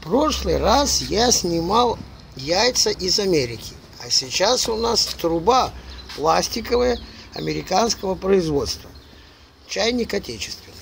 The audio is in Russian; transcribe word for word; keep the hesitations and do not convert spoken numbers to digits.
прошлый раз я снимал яйца из Америки, а сейчас у нас труба пластиковая американского производства. Чайник отечественный.